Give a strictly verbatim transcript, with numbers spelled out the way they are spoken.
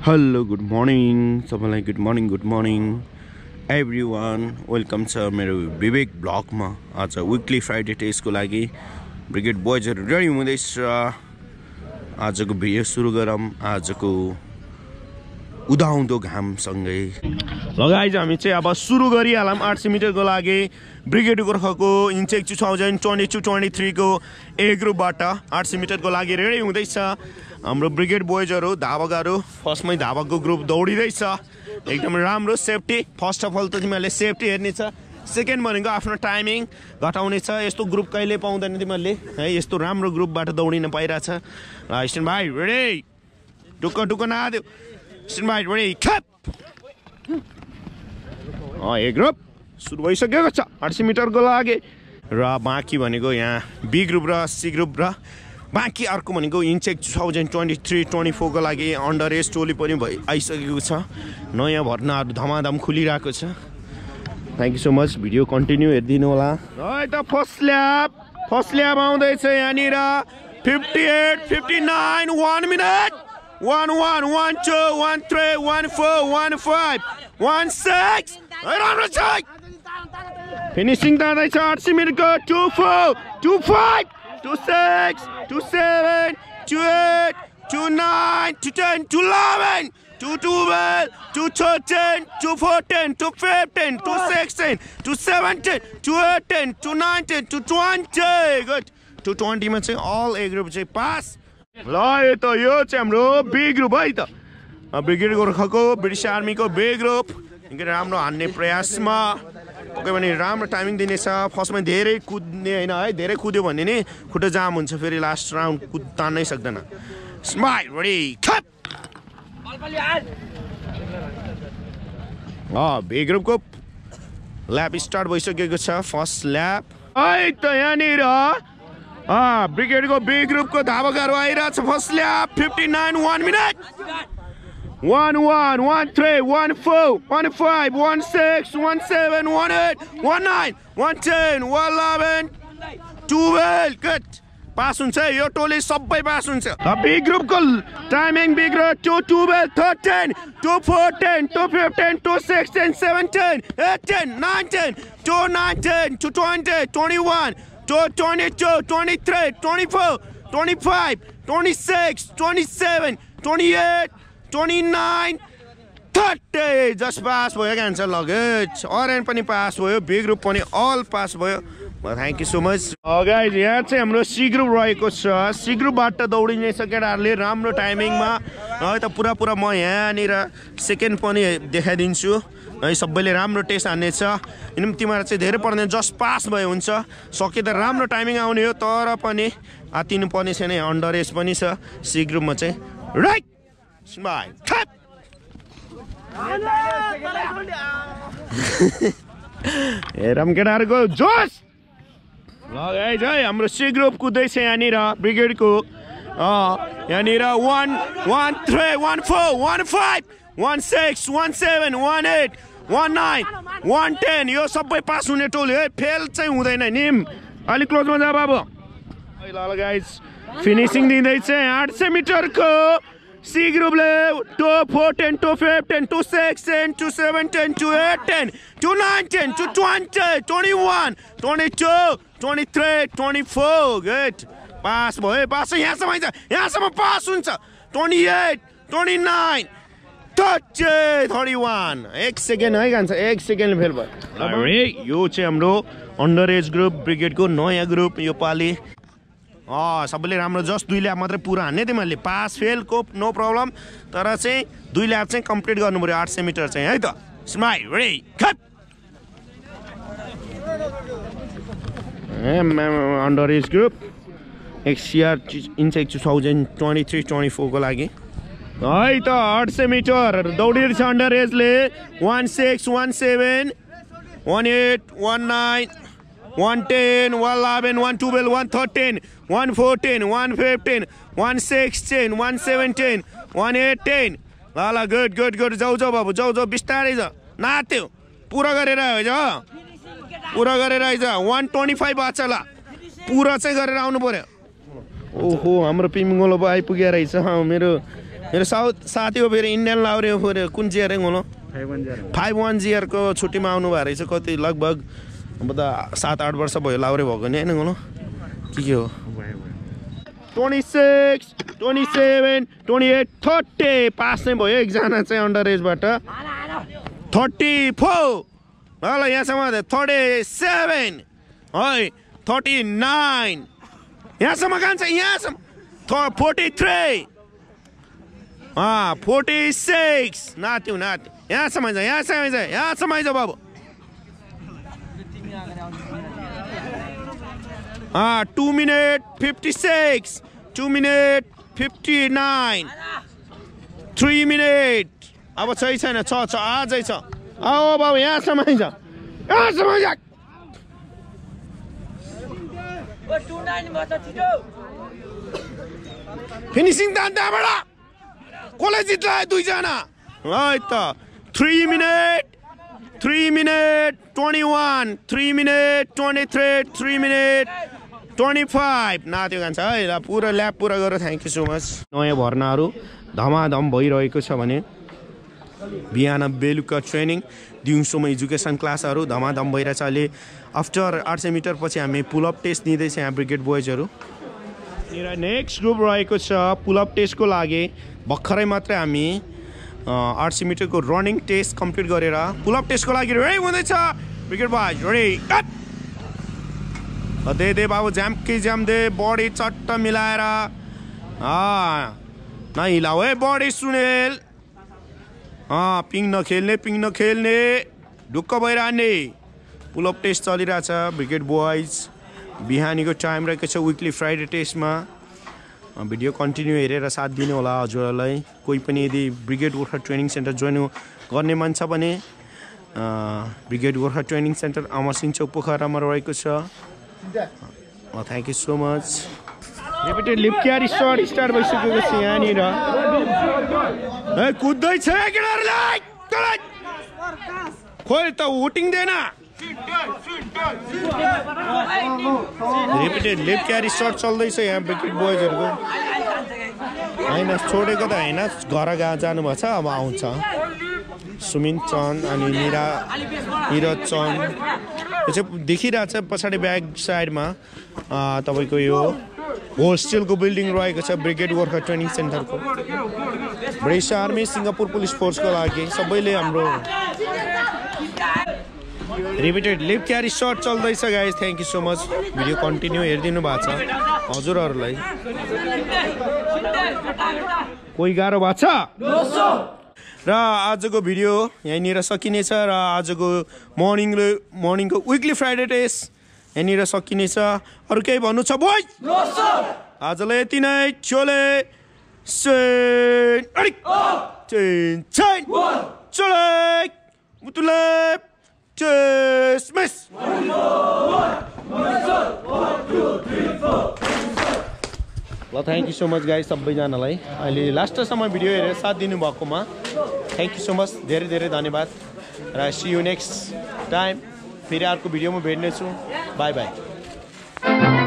Hello, good morning. सबैलाई good morning, good morning everyone. Welcome to मेरो विवेक ब्लगमा. आज weekly Friday टेस्टको लागि ब्रिगेड बोयजहरु रेडी हुँदैछ. आजको भिडियो सुरु गरौँ. आजको उदाउँदो घामसँगै. ल गाइज हामी चाहिँ अब सुरु गरिहालौँ आठ सय मिटरको लागि ब्रिगेड गोर्खाको इन्चेक two thousand twenty two twenty three को ए ग्रुपबाट आठ सय मिटरको लागि रेडी हुँदैछ. हाम्रो ब्रिगेड बोयजहरु धावकहरु फर्स्टमै धावकको ग्रुप दौडिदैछ. एकदम राम्रो सेफ्टी. फर्स्ट अफ अल त तिमीहरूले सेफ्टी हेर्ने छ. सेकेन्ड भनेको आफ्नो टाइमिङ घटाउने छ. यस्तो ग्रुप कहिले पाउँदैन तिमीहरूले है. यस्तो राम्रो ग्रुपबाट दौडिन पाइरहेछ. ल स्ट्यान्ड भाइ रेडी. टुक्क टुक्क नआदेऊ. स्ट्यान्ड भाइ रेडी खप. अ ए ग्रुप सुरु भइसकेको छ आठ सय मिटरको लागि. र बाँकी भनेको यहाँ बी ग्रुप र सी ग्रुप र बाँकी अर्को भनेको इन्चेक two thousand twenty three twenty फोरको लागि अन्डर एज टोली पनि भइ आइसकेको छ. नयाँ भर्नाहरू धमाधम खुलिरहेको छ. Thank you so much. Video continue हेरिदिनु होला. है त फर्स्ट ल्याप फर्स्ट ल्याप आउँदैछ यहाँनिर. Fifty eight fifty nine one minute one one one two one three one four one five one six. राम्रो छ. फिनिसिङ जाँदैछ आठ सय मिटरको. Two four two five two six two seven two eight two nine two ten two eleven two twelve two thirteen two fourteen two fifteen two sixteen two seventeen two eighteen two nineteen two twenty. Good. Two ट्वेन्टीमा चाहिँ all A group चाहिँ pass. ल यो त यो चाहिँ हाम्रो be group है त. ब्रिगेड गोर्खाको ब्रिटिस आर्मीको बी ग्रुप निकै राम्रो हान्ने प्रयासमा. पक्कै पनि राम्रो टाइमिङ दिनेछ. फर्स्टमा धेरै कुद्ने होइन है. धेरै कुद्यो भने नि खुट्टा जाम हुन्छ. फेरि लास्ट राउन्ड कुद तान्नै सक्दैन. स्माइल रेडी खप. बी ग्रुपको ल्याप स्टार्ट भइसकेको छ. फर्स्ट ल्याप है त यहाँनिर ब्रिगेडको बी ग्रुपको धावकहरू आइरहेछ. First lap fifty nine one minute One one one three one four one five one six one seven one eight one nine one ten one eleven twelve. Good. Pass हुन्छ यो टोली सबै पास हुन्छ. B ग्रुपको timing B group two twelve thirteen two fourteen two fifteen two sixteen seventeen eighteen nineteen two nineteen two twenty twenty one two twenty two twenty three twenty four twenty five twenty six twenty seven twenty eight twenty-nine thirty. Just pass भयो क्यान्सर लगेज. अरेन पनि pass भयो. B group पनि all pass भयो. Thank you so much. Guys यहाँ चाहिँ हाम्रो सी ग्रुप रहेको छ. सी ग्रुपबाट दौडिने छ केटाहरूले राम्रो टाइमिङमा है त. पुरा पुरा म यहाँनिर सेकेन्ड पनि देखाइदिन्छु है. सबैले राम्रो टेस्ट हान्नेछ. यिनी तिमीहरू चाहिँ धेरै पर्ने. जस्ट पास भयो हुन्छ. सके त राम्रो टाइमिङ आउने हो तर पनि आतिनु पर्ने छैन. अन्डर एज पनि छ सी ग्रुपमा चाहिँ. राइट. Smile. Tap. हेरौँ केटाहरूको जोस. ल गाइज है हाम्रो सी ग्रुप कुद्दैछ यहाँनिर ब्रिगेडको. यहाँनिर one one three one four one five one six one seven one eight one nine one ten. यो सबै पास हुने टोली है. फेल चाहिँ हुँदैन. निम अलिक क्लोजमा जा बाबु. ल गाइज फिनिसिङ दिँदैछ आठ सय मिटरको. सी ग्रुपले two fourteen two fifteen two sixteen two seventeen two eighteen two nineteen two twenty twenty one twenty two twenty three twenty four. Good. Pass भयो. पास यहाँसम्म आइन्छ. यहाँसम्म पास हुन्छ. Twenty eight twenty nine thirty thirty one. एक second है जान्छ. एक second fail भयो. यो चाहिँ हाम्रो अन्डर एज ग्रुप ब्रिगेडको नयाँ ग्रुप यो पालि. अँ सबैले राम्रो. जस्ट दुई ल्याप मात्रै पुरा हान्ने तिमीहरूले. पास फेल को नो प्रब्लम. तर चाहिँ दुई ल्याप चाहिँ कम्प्लिट गर्नु पऱ्यो आठ सय मिटर चाहिँ है त. स्माइल रेडी खप. अन्डर एज ग्रुप एक्ससिआर इन्चेक two thousand twenty three twenty फोरको लागि है त. आठ सय मिटर दौडिरहेछ अन्डर एजले. One six one seven one eight one nine one ten one eleven one twelve one thirteen one fourteen one fifteen one sixteen one seventeen one eighteen. ल ल गुड गुड गुड. जाऊ जाऊ बाबु जाऊ जाऊ. बिस्तारै जा. नात्यो पुरा गरेर आइज. पुरा गरेर आइज. वान ट्वेन्टी फाइभ आछ. ल पुरा चाहिँ गरेर आउनु पर्यो. ओहो हाम्रो पिमिङोलो आइपुगेर रहेछ. मेरो मेरो साउथ साथी हो फेरि इन्डियन लाउरे हो फेरि कुन जियर हो फाइभ वान जियरको छुट्टीमा आउनु भएको रहेछ कति लगभग अब त सात आठ वर्ष भयो लाउरे भएको नि होइन के के हो twenty six twenty seven twenty eight thirty pass नै भयो एकजना चाहिँ अन्डर एजबाट थर्टी फोर ल यहाँसम्म थर्टी सेभेन है थर्टी नाइन यहाँसम्म कान्छ यहाँसम्म फोर्टी थ्री अँ फोर्टी सिक्स नाथ्यौ नाथ्यौ यहाँसम्म छ यहाँसम्म छ यहाँसम्म छ बाबु अँ two minute fifty six two minute fifty nine three minute अब छै छैन छ छ अझै छ आओ बाबु यहाँसम्म छ यहाँसम्म छ फिनिसिङ दान त्यहाँबाट कसले जित्ला दुईजना है त three minute three minute twenty one three minute twenty three three minute twenty five नाथ्यो कान्छ है ल पुरा ल्याब पुरा गरेर थ्याङ्क यू सो मच नयाँ भर्नाहरू धमाधम भइरहेको छ भने बिहान बेलुका ट्रेनिङ दिउँसोमा एजुकेसन क्लासहरू धमाधम भइरहेछ अहिले आफ्टर आठ सय मिटर पछि हामी पुलअप टेस्ट दिँदैछ यहाँ ब्रिगेड बोइजहरू नेक्स्ट ग्रुप रहेको छ पुलअप टेस्टको लागि भर्खरै मात्रै हामी आठ सय मिटरको रनिङ टेस्ट कम्प्लिट गरेर पुलअप टेस्टको लागि रेडी हुँदैछ ब्रिगेड बोइज रेडी दे दे बाबु ज्याम कि ज्याम दे बडी चट्ट मिलाएर नहिलाऊ है बडी सुनेल अँ पिङ नखेल्ने पिङ नखेल्ने ढुक्क भइरहने पुलअप टेस्ट चलिरहेछ ब्रिगेड बोइज बिहानीको टाइम रहेको छ विकली फ्राइडे टेस्टमा भिडियो कन्टिन्यू हेरेर साथ दिनु होला हजुरहरूलाई कोही पनि यदि brigade Gorkha training centre join गर्ने मन छ भने brigade Gorkha training centre Amarsingh Chowk पोखरामा रहेको छ thank you so much repeated leap carry short start भइसकेको छ यहाँनिर कुद्दैछ केटाहरूलाई खोइ त हुटिँदैन रिपिटेड लिप क्यारी सर्ट चल्दैछ यहाँ ब्रिगेड बोइजहरूको होइन छोडेको त होइन घर गा जानुभएको छ अब आउँछ सुमिन चन्द अनि निरा निरज चन्द यो चाहिँ देखिरहेको छ पछाडि ब्याक साइडमा तपाईँको यो होस्टेलको बिल्डिङ रहेको छ ब्रिगेड गोर्खा ट्रेनिङ सेन्टरको ब्रिटिस आर्मी सिङ्गापुर पुलिस फोर्सको लागि सबैले हाम्रो रिपिटेड लिप क्यारी सर्ट चल्दैछ guys thank you so much video continue हेरिदिनु भएको छ हजुरहरूलाई कोही गाह्रो भएको छ र आजको भिडियो यहीँनिर सकिनेछ र आजको मर्निङले मर्निङको विकली फ्राइडे टेस्ट यहाँनिर सकिनेछ अरू केही भन्नु छ बोय आजलाई यति नै चले चले मुतुले Cheers, One more, one, one, one, two, three, four. ल thank you so much guys सबैजनालाई अहिले लास्टसम्म भिडियो हेरेर साथ दिनुभएकोमा थ्याङ्क यू सो मच धेरै धेरै धन्यवाद र सी यू नेक्स्ट टाइम फेरि अर्को भिडियोमा भेट्नेछु बाई बाई